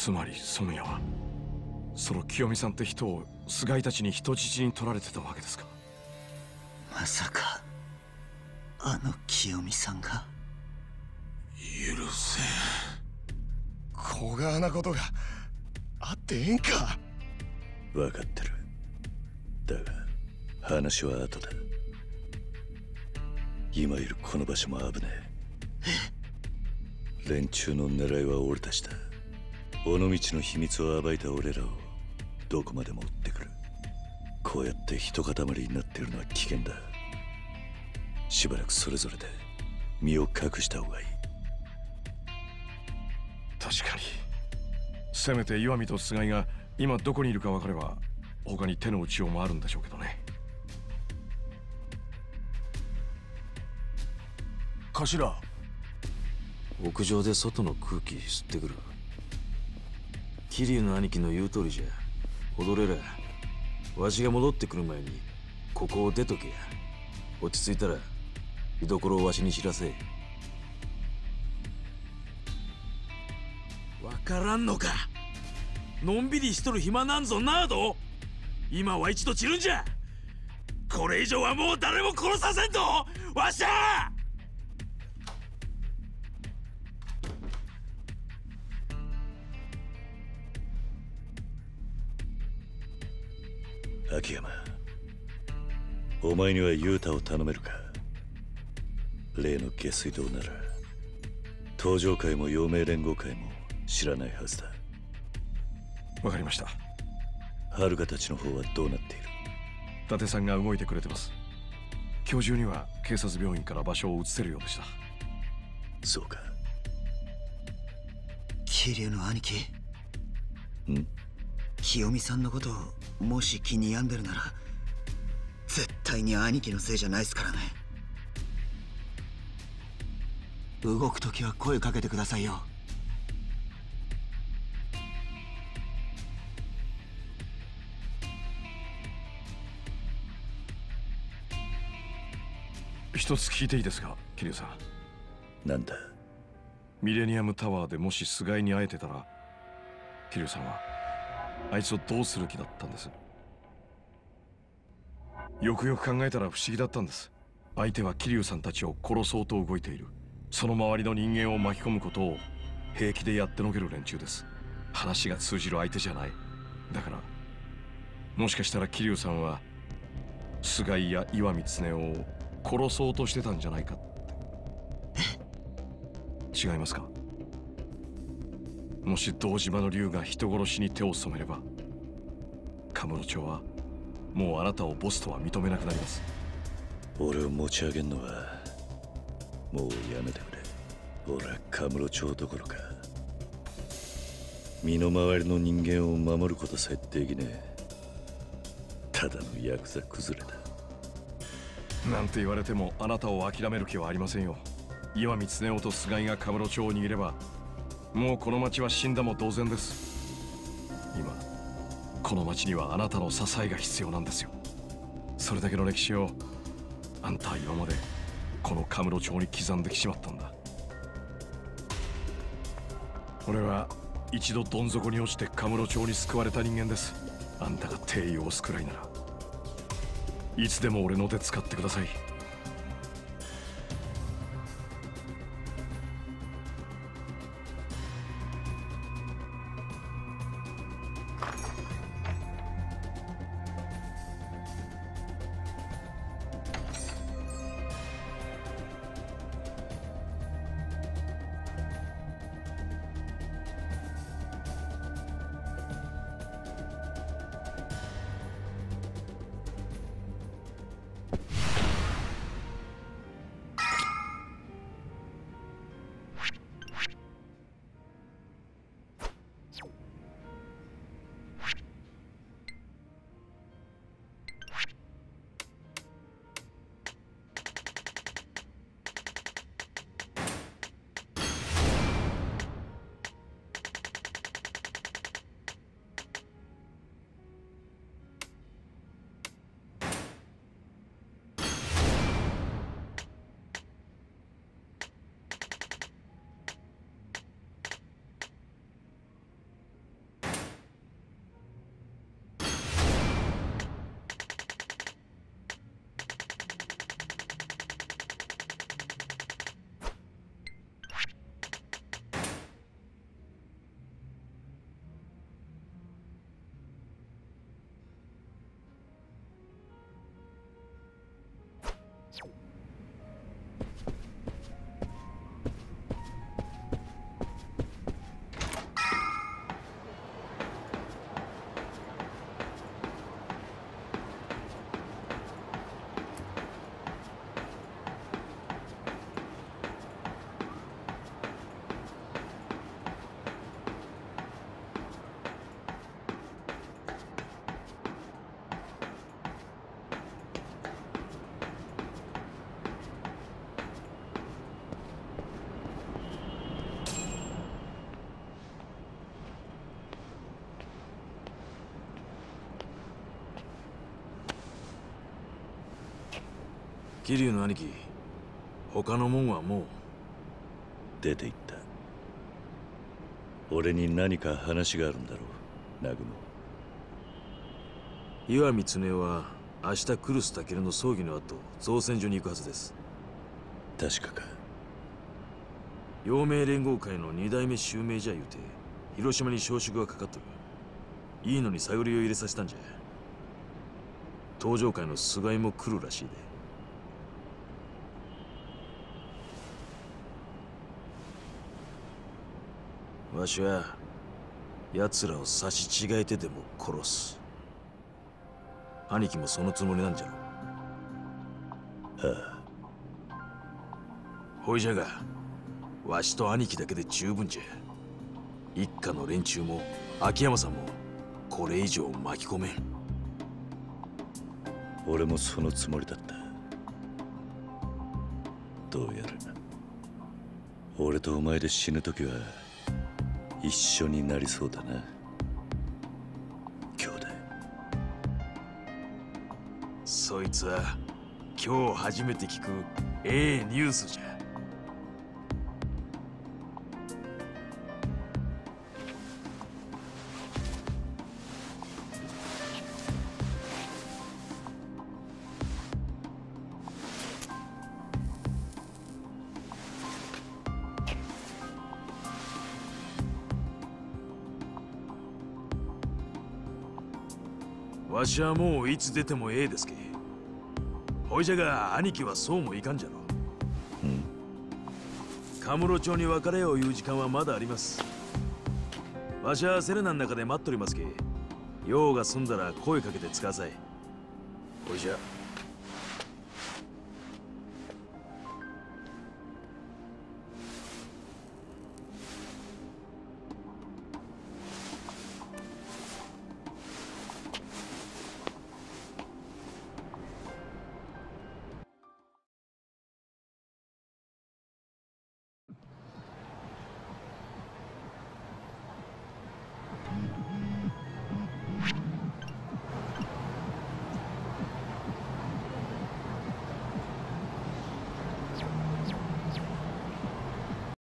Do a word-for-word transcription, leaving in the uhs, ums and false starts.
つまり染谷はその清美さんって人を菅井たちに人質に取られてたわけですか。 まさかあの清美さんが。 許せん。こがあなことがあってええんか。 分かってる。だが話は後だ。今いるこの場所も危ねえ。連中の狙いは俺たちだ。尾道の秘密を暴いた俺らをどこまでも追ってくる。こうやって一塊になっているのは危険だ。しばらくそれぞれで身を隠した方がいい。 確かに。せめて岩見と菅井が今どこにいるか分かれば他に手の打ちようもあるんでしょうけどね。 頭、 屋上で外の空気吸ってくる。桐生の兄貴の言う通りじゃ。踊れらわしが戻ってくる前にここを出とけや。落ち着いたら居所をわしに知らせ。わからんのか。のんびりしとる暇なんぞなど。今は一度散るんじゃ。これ以上はもう誰も殺させんとわしゃ。 秋山、お前には雄太を頼めるか。例の下水道なら東上会も陽明連合会も知らないはずだ。 わかりました。 遥たちの方はどうなっている。 伊達さんが動いてくれてます。今日中には警察病院から場所を移せるようでした。 そうか。 桐生の兄貴、 ん清美さんのことをもし気に病んでるなら絶対に兄貴のせいじゃないっすからね。動くときは声かけてくださいよ。 一つ聞いていいですか、桐生さん。 なんだ。 ミレニアムタワーでもし菅井に会えてたら桐生さんはあいつをどうする気だったんです。よくよく考えたら不思議だったんです。相手は桐生さんたちを殺そうと動いている、その周りの人間を巻き込むことを平気でやってのける連中です。話が通じる相手じゃない。だからもしかしたら桐生さんは菅井や岩見恒夫を殺そうとしてたんじゃないかって。違いますか。もし堂島の竜が人殺しに手を染めればカムロ町はもうあなたをボスとは認めなくなります。 俺を持ち上げんのはもうやめてくれ。俺はカムロ町どころか身の回りの人間を守ることさえできねえ。ただのヤクザ崩れだ。 なんて言われてもあなたを諦める気はありませんよ。岩見恒夫と菅井がカムロ町を握ればもうこの町は死んだも同然です。今この町にはあなたの支えが必要なんですよ。それだけの歴史をあんたは今までこのカムロ町に刻んできちまったんだ。俺は一度どん底に落ちてカムロ町に救われた人間です。あんたが帝位を押すくらいならいつでも俺の手使ってください。 桐生の兄貴、他のもんはもう出て行った。俺に何か話があるんだろう、南雲。 岩見恒夫は明日来栖武の葬儀の後造船所に行くはずです。 確かか。 陽明連合会の二代目襲名じゃ言うて広島に招集がかかっとる。いいのに探りを入れさせたんじゃ。東上会の菅井も来るらしいで。わしは奴らを刺し違えてでも殺す。兄貴もそのつもりなんじゃろ。 ああ。 ほいじゃが、わしと兄貴だけで十分じゃ。一家の連中も秋山さんもこれ以上巻き込めん。 俺もそのつもりだった。どうやら俺とお前で死ぬ時は一緒になりそうだな、兄弟。 そいつは今日初めて聞くええニュースじゃ。わしはもういつ出てもええですけ。ほいじゃが兄貴はそうもいかんじゃろ。 うん。 カムロ町に別れよういう時間はまだあります。わしはセレナの中で待っとりますけ。用が済んだら声かけてつかさい。ほいじゃ。